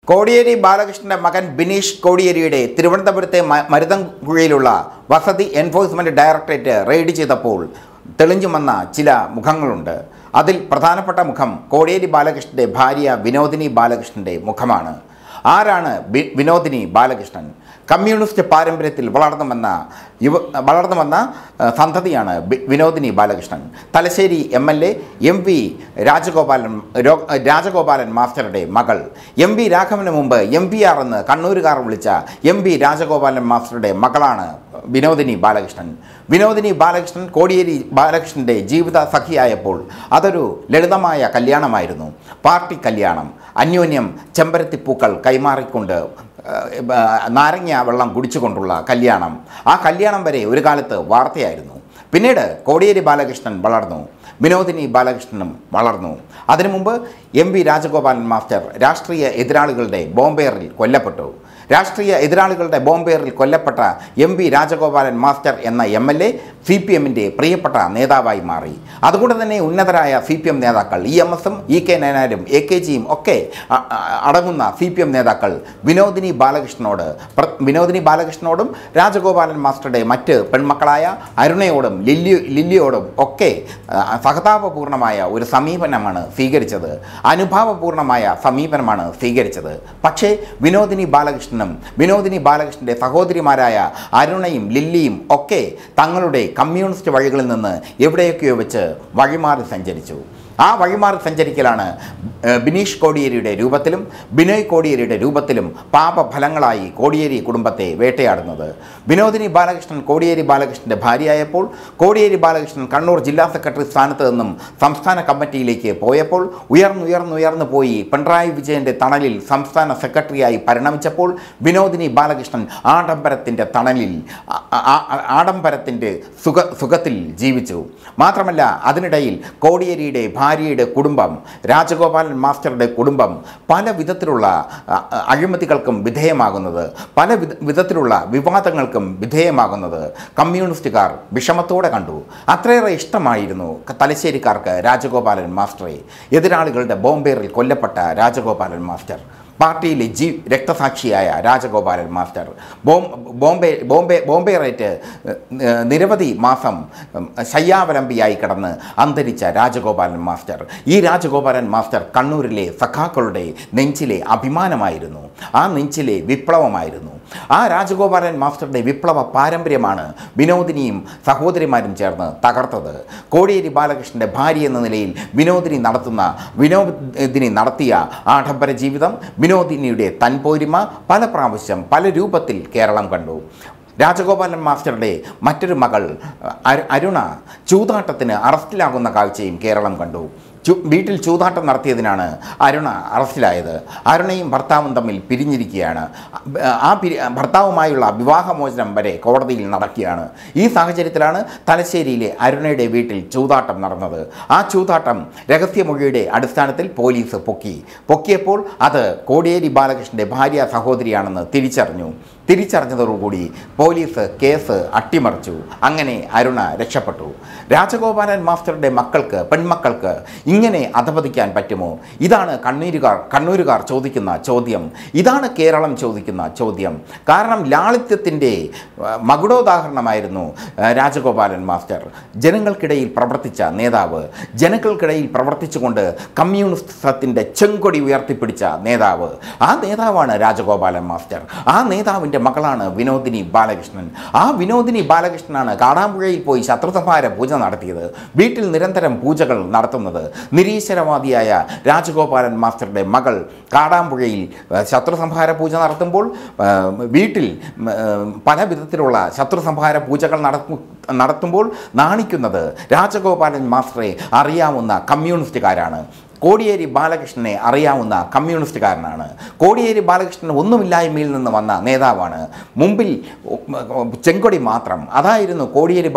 കോടിയേരി ബാലകൃഷ്ണന്റെ മകൻ ബിനീഷ് കോടിയേരിയുടെ തിരുവനന്തപുരത്തെ മരുതൻകുഴിയിലുള്ള വസതി എൻഫോഴ്സ്മെന്റ് ഡയറക്ടറേറ്റ് റെയ്ഡ് ചെയ്തപ്പോൾ തെളിഞ്ഞു വന്ന ചില മുഖങ്ങളുണ്ട്. അതിൽ പ്രധാനപ്പെട്ട മുഖം കോടിയേരി ബാലകൃഷ്ണന്റെ ഭാര്യ വിനോദിനി ബാലകൃഷ്ണന്റെ മുഖമാണ്. ആരാണ് വിനോദിനി ബാലകൃഷ്ണൻ? കമ്മ്യൂണിസ്റ്റ് പാരമ്പര്യത്തിൽ വളർന്നു വന്ന സന്തതിയാണ് വിനോദിനി ബാലകൃഷ്ണൻ. തലശ്ശേരി MLA MV രാജഗോപാലൻ മാസ്റ്ററുടെ മകൾ. MV രാഘവന് മുമ്പ് MVR എന്ന് കണ്ണൂരുകാർ വിളിച്ച MV രാജഗോപാലൻ മാസ്റ്ററുടെ മകളാണ് വിനോദിനി ബാലകൃഷ്ണൻ. വിനോദിനി ബാലകൃഷ്ണൻ കോടിയേരി ബാലകൃഷ്ണൻ്റെ ജീവിത സഖിയായപ്പോൾ അതൊരു ലളിതമായ കല്യാണമായിരുന്നു. പാർട്ടി കല്യാണം. അന്യോന്യം ചെമ്പരത്തിപ്പൂക്കൾ കൈമാറിക്കൊണ്ട് നാരങ്ങ വെള്ളം കുടിച്ചുകൊണ്ടുള്ള കല്യാണം. ആ കല്യാണം വരെ ഒരു കാലത്ത് വാർത്തയായിരുന്നു. പിന്നീട് കോടിയേരി ബാലകൃഷ്ണൻ വളർന്നു, വിനോദിനി ബാലകൃഷ്ണനും വളർന്നു. അതിനു മുമ്പ് MV രാജഗോപാലൻ മാസ്റ്റർ രാഷ്ട്രീയ എതിരാളികളുടെ ബോംബേറിൽ കൊല്ലപ്പെട്ടു. കൊല്ലപ്പെട്ട MV രാജഗോപാലൻ മാസ്റ്റർ എന്ന MLA CPMന്റെ പ്രിയപ്പെട്ട നേതാവായി മാറി. അതുകൊണ്ട് തന്നെ ഉന്നതരായ CPM നേതാക്കൾ EMSും EK നായനാരും AKGയും ഒക്കെ അടങ്ങുന്ന CPM നേതാക്കൾ വിനോദിനി ബാലകൃഷ്ണനോടും രാജഗോപാലൻ മാസ്റ്ററുടെ മറ്റ് പെൺമക്കളായ അരുണയോടും ലില്ലിയോടും ഒക്കെ സഹതാപപൂർണമായ ഒരു സമീപനമാണ് സ്വീകരിച്ചത്, അനുഭാവപൂർണമായ സമീപനമാണ് സ്വീകരിച്ചത്. പക്ഷേ വിനോദിനി ബാലകൃഷ്ണന്റെ സഹോദരിമാരായ അരുണയും ലില്ലിയും ഒക്കെ തങ്ങളുടെ കമ്മ്യൂണിസ്റ്റ് വഴികളിൽ നിന്ന് എവിടെയൊക്കെയോ വെച്ച് വഴിമാറി സഞ്ചരിച്ചു. ആ വഴിമാറി സഞ്ചരിക്കലാണ് ബിനീഷ് കോടിയേരിയുടെ രൂപത്തിലും ബിനോയ് കോടിയേരിയുടെ രൂപത്തിലും പാപഫലങ്ങളായി കോടിയേരി കുടുംബത്തെ വേട്ടയാടുന്നത്. വിനോദിനി ബാലകൃഷ്ണൻ കോടിയേരി ബാലകൃഷ്ണൻ്റെ ഭാര്യയായപ്പോൾ കോടിയേരി ബാലകൃഷ്ണൻ കണ്ണൂർ ജില്ലാ സെക്രട്ടറി സ്ഥാനത്ത് നിന്നും സംസ്ഥാന കമ്മിറ്റിയിലേക്ക് പോയപ്പോൾ ഉയർന്നു പോയി പിണറായി വിജയൻ്റെ തണലിൽ സംസ്ഥാന സെക്രട്ടറിയായി പരിണമിച്ചപ്പോൾ വിനോദിനി ബാലകൃഷ്ണൻ ആഡംബരത്തിൻ്റെ സുഖത്തിൽ ജീവിച്ചു. മാത്രമല്ല അതിനിടയിൽ കോടിയേരിയുടെ ഭാര്യയുടെ കുടുംബം, രാജഗോപാലൻ മാസ്റ്ററുടെ കുടുംബം പല വിധത്തിലുള്ള അഴിമതികൾക്കും വിധേയമാകുന്നത്, പല വിധത്തിലുള്ള വിവാദങ്ങൾക്കും വിധേയമാകുന്നത് കമ്മ്യൂണിസ്റ്റുകാർ വിഷമത്തോടെ കണ്ടു. അത്രയേറെ ഇഷ്ടമായിരുന്നു തലശ്ശേരിക്കാർക്ക് രാജഗോപാലൻ മാസ്റ്ററെ. എതിരാളികളുടെ ബോംബേറിൽ കൊല്ലപ്പെട്ട രാജഗോപാലൻ മാസ്റ്റർ, പാർട്ടിയിലെ രക്തസാക്ഷിയായ രാജഗോപാലൻ മാസ്റ്റർ, ബോംബേറേറ്റ് നിരവധി മാസം ശയ്യാവലംബിയായി കിടന്ന് അന്തരിച്ച രാജഗോപാലൻ മാസ്റ്റർ. ഈ രാജഗോപാലൻ മാസ്റ്റർ കണ്ണൂരിലെ സഖാക്കളുടെ നെഞ്ചിലെ അഭിമാനമായിരുന്നു, ആ നെഞ്ചിലെ വിപ്ലവമായിരുന്നു. ആ രാജഗോപാലൻ മാസ്റ്ററുടെ വിപ്ലവ പാരമ്പര്യമാണ് വിനോദിനിയും സഹോദരിമാരും ചേർന്ന് തകർത്തത്. കോടിയേരി ബാലകൃഷ്ണൻ്റെ ഭാര്യ എന്ന നിലയിൽ വിനോദിനി നടത്തിയ ആഡംബര ജീവിതം, വിനോദിനിയുടെ തൻപോരിമ പല പ്രാവശ്യം പല രൂപത്തിൽ കേരളം കണ്ടു. രാജഗോപാലൻ മാസ്റ്ററുടെ മറ്റൊരു മകൾ അരുണ ചൂതാട്ടത്തിന് അറസ്റ്റിലാകുന്ന കാഴ്ചയും കേരളം കണ്ടു. വീട്ടിൽ ചൂതാട്ടം നടത്തിയതിനാണ് അരുണ അറസ്റ്റിലായത്. അരുണയും ഭർത്താവും തമ്മിൽ പിരിഞ്ഞിരിക്കുകയാണ്. ഭർത്താവുമായുള്ള വിവാഹമോചനം വരെ കോടതിയിൽ നടക്കുകയാണ്. ഈ സാഹചര്യത്തിലാണ് തലശ്ശേരിയിലെ അരുണയുടെ വീട്ടിൽ ചൂതാട്ടം നടന്നത്. ആ ചൂതാട്ടം രഹസ്യമൊഴിയുടെ അടിസ്ഥാനത്തിൽ പോലീസ് പൊക്കിയപ്പോൾ അത് കോടിയേരി ബാലകൃഷ്ണൻ്റെ ഭാര്യ സഹോദരിയാണെന്ന് തിരിച്ചറിഞ്ഞതോടുകൂടി പോലീസ് കേസ് അട്ടിമറിച്ചു. അങ്ങനെ അരുണ രക്ഷപ്പെട്ടു. രാജഗോപാലൻ മാസ്റ്ററുടെ പെൺമക്കൾക്ക് ഇങ്ങനെ അധപതിക്കാൻ പറ്റുമോ? ഇതാണ് കണ്ണൂരുകാർ ചോദിക്കുന്ന ചോദ്യം. ഇതാണ് കേരളം ചോദിക്കുന്ന ചോദ്യം. കാരണം ലാളിത്യത്തിൻ്റെ മകുടോദാഹരണമായിരുന്നു രാജഗോപാലൻ മാസ്റ്റർ. ജനങ്ങൾക്കിടയിൽ പ്രവർത്തിച്ച നേതാവ്, ജനങ്ങൾക്കിടയിൽ പ്രവർത്തിച്ചുകൊണ്ട് കമ്മ്യൂണിസത്തിൻ്റെ ചെങ്കൊടി ഉയർത്തിപ്പിടിച്ച നേതാവ്. ആ നേതാവാണ് രാജഗോപാലൻ മാസ്റ്റർ. ആ നേതാവിൻ്റെ മകളാണ് വിനോദിനി ബാലകൃഷ്ണൻ. ആ വിനോദിനി ബാലകൃഷ്ണനാണ് കാടാമ്പുഴയിൽ പോയി ശത്രുസംഹാര പൂജ നടത്തിയത്, വീട്ടിൽ നിരന്തരം പൂജകൾ നടത്തുന്നത്. നിരീശ്വരവാദിയായ രാജഗോപാലൻ മാസ്റ്ററുടെ മകൾ കാടാമ്പുഴയിൽ ശത്രുസംഹാര പൂജ നടത്തുമ്പോൾ വീട്ടിൽ പല വിധത്തിലുള്ള ശത്രുസംഹാര പൂജകൾ നടത്തുമ്പോൾ നാണിക്കുന്നത് രാജഗോപാലൻ മാസ്റ്ററെ അറിയാവുന്ന കമ്മ്യൂണിസ്റ്റുകാരാണ്. കോടിയേരി ബാലകൃഷ്ണനെ അറിയാവുന്ന കമ്മ്യൂണിസ്റ്റുകാരനാണ്. കോടിയേരി ബാലകൃഷ്ണൻ ഒന്നുമില്ലായ്മയിൽ നിന്ന് വന്ന നേതാവാണ്. മുമ്പിൽ ചെങ്കൊടി മാത്രം. അതായിരുന്നു കോടിയേരി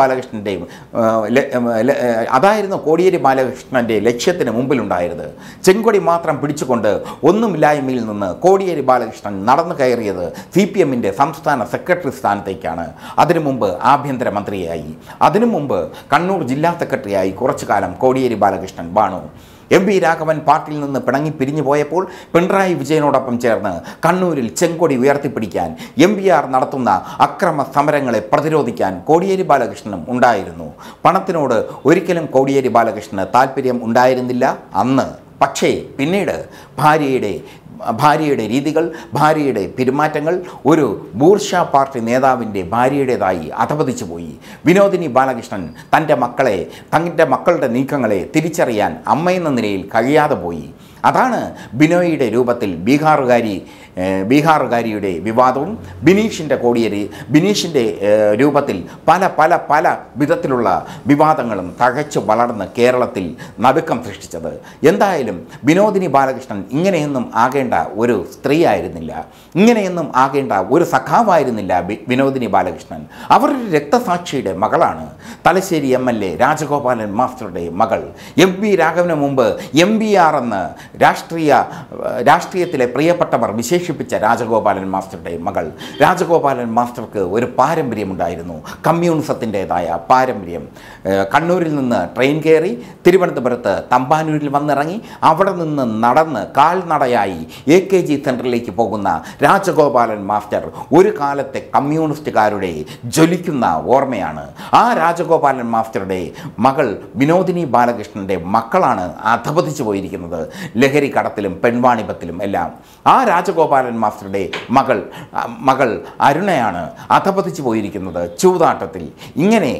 ബാലകൃഷ്ണൻ്റെ ലക്ഷ്യത്തിന് മുമ്പിലുണ്ടായത്. ചെങ്കൊടി മാത്രം പിടിച്ചുകൊണ്ട് ഒന്നുമില്ലായ്മയിൽ നിന്ന് കോടിയേരി ബാലകൃഷ്ണൻ നടന്നു കയറിയത് CPMൻ്റെ സംസ്ഥാന സെക്രട്ടറി സ്ഥാനത്തേക്കാണ്. അതിനു മുമ്പ് ആഭ്യന്തരമന്ത്രിയായി, അതിനു മുമ്പ് കണ്ണൂർ ജില്ലാ സെക്രട്ടറിയായി കുറച്ചു കാലം കോടിയേരി ബാലകൃഷ്ണൻ വാണു. MP രാഘവൻ പാർട്ടിയിൽ നിന്ന് പിണങ്ങി പിരിഞ്ഞു പോയപ്പോൾ പിണറായി വിജയനോടൊപ്പം ചേർന്ന് കണ്ണൂരിൽ ചെങ്കൊടി ഉയർത്തിപ്പിടിക്കാൻ MBR നടത്തുന്ന അക്രമ സമരങ്ങളെ പ്രതിരോധിക്കാൻ കോടിയേരി ബാലകൃഷ്ണനും ഉണ്ടായിരുന്നു. പണത്തിനോട് ഒരിക്കലും കോടിയേരി ബാലകൃഷ്ണന് താല്പര്യം ഉണ്ടായിരുന്നില്ല അന്ന്. പക്ഷേ പിന്നീട് ഭാര്യയുടെ രീതികൾ, ഭാര്യയുടെ പെരുമാറ്റങ്ങൾ ഒരു ബൂർഷ പാർട്ടി നേതാവിൻ്റെ ഭാര്യയുടേതായി അധപതിച്ചു പോയി. വിനോദിനി ബാലകൃഷ്ണൻ തൻ്റെ മക്കളുടെ നീക്കങ്ങളെ തിരിച്ചറിയാൻ അമ്മയെന്ന നിലയിൽ കഴിയാതെ പോയി. അതാണ് ബിനോയിയുടെ രൂപത്തിൽ ബീഹാറുകാരിയുടെ വിവാദവും ബിനീഷിൻ്റെ രൂപത്തിൽ പല വിധത്തിലുള്ള വിവാദങ്ങളും തഴച്ചു വളർന്ന് കേരളത്തിൽ നടുക്കം സൃഷ്ടിച്ചത്. എന്തായാലും വിനോദിനി ബാലകൃഷ്ണൻ ഇങ്ങനെയൊന്നും ആകേണ്ട ഒരു സ്ത്രീ ആയിരുന്നില്ല, ഇങ്ങനെയൊന്നും ആകേണ്ട ഒരു സഖാവായിരുന്നില്ല വിനോദിനി ബാലകൃഷ്ണൻ. അവരൊരു രക്തസാക്ഷിയുടെ മകളാണ്. തലശ്ശേരി MLA രാജഗോപാലൻ മാസ്റ്ററുടെ മകൾ. MP രാഘവന് മുമ്പ് MBR എന്ന് രാഷ്ട്രീയത്തിലെ പ്രിയപ്പെട്ടവർ വിശേഷിപ്പിച്ച രാജഗോപാലൻ മാസ്റ്ററുടെ മകൾ. രാജഗോപാലൻ മാസ്റ്റർക്ക് ഒരു പാരമ്പര്യമുണ്ടായിരുന്നു, കമ്മ്യൂണിസത്തിൻ്റെതായ പാരമ്പര്യം. കണ്ണൂരിൽ നിന്ന് ട്രെയിൻ കയറി തിരുവനന്തപുരത്ത് തമ്പാനൂരിൽ വന്നിറങ്ങി അവിടെ നിന്ന് നടന്ന് കാൽനടയായി AKG സെൻറ്ററിലേക്ക് പോകുന്ന രാജഗോപാലൻ മാസ്റ്റർ ഒരു കാലത്തെ കമ്മ്യൂണിസ്റ്റുകാരുടെ ജ്വലിക്കുന്ന ഓർമ്മയാണ്. ആ രാജഗോപാലൻ മാസ്റ്ററുടെ മകൾ വിനോദിനി ബാലകൃഷ്ണൻ്റെ മക്കളാണ് അധപതിച്ചു പോയിരിക്കുന്നത് ലഹരി കടത്തിലും പെൺവാണിഭത്തിലും എല്ലാം. ആ രാജഗോപാലൻ മാസ്റ്ററുടെ മകൾ അരുണയാണ് അധപതിച്ചു പോയിരിക്കുന്നത് ചൂതാട്ടത്തിൽ. ഇങ്ങനെ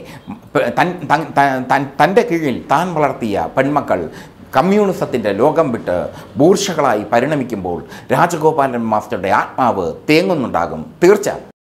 തൻ്റെ കീഴിൽ താൻ വളർത്തിയ പെൺമക്കൾ കമ്മ്യൂണിസത്തിൻ്റെ ലോകം വിട്ട് ബൂർഷകളായി പരിണമിക്കുമ്പോൾ രാജഗോപാലൻ മാസ്റ്ററുടെ ആത്മാവ് തേങ്ങുന്നുണ്ടാകും തീർച്ച.